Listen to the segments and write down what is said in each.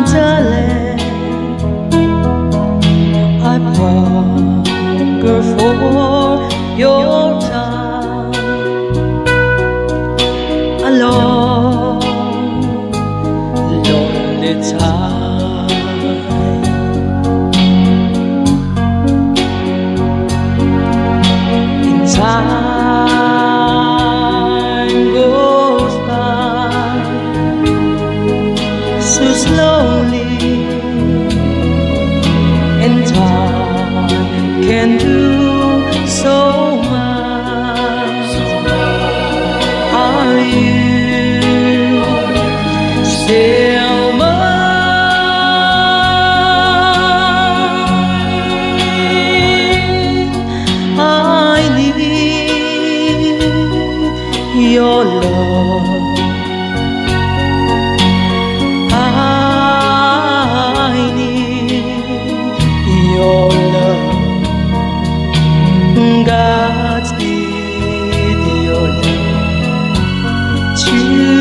darling, I hunger for your time. A long, lonely time. In time goes by so slowly, and time can do so much. Are you still mine? I need your love. I need your love. Godspeed your love to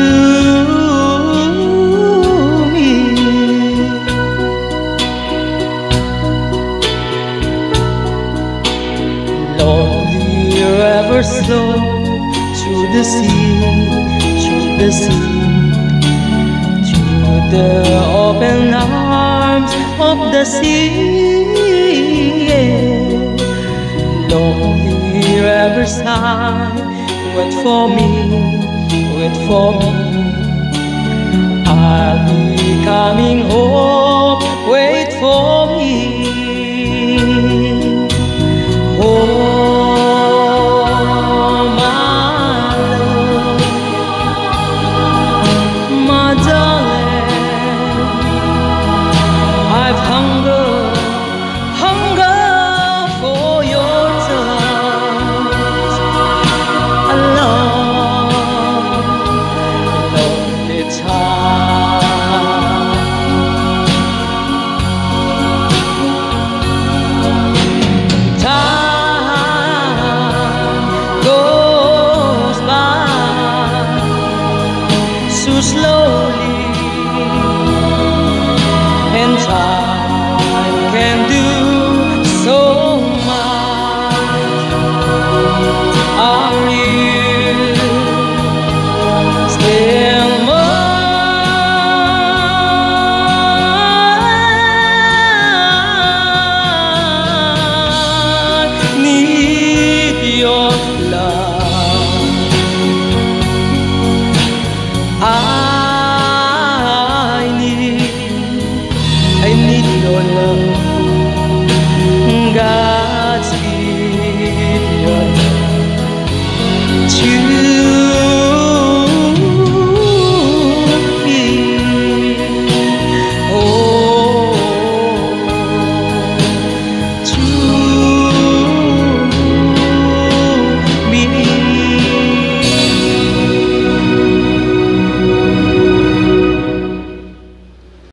me. Lonely river slow to the sea, to the sea, to the open arms of the sea. Lonely riverside, wait for me, wait for me. I'll be coming home, wait for me. Oh, my love, my darling, I've hunger for your touch. A long, lonely time. Time goes by so slowly, and time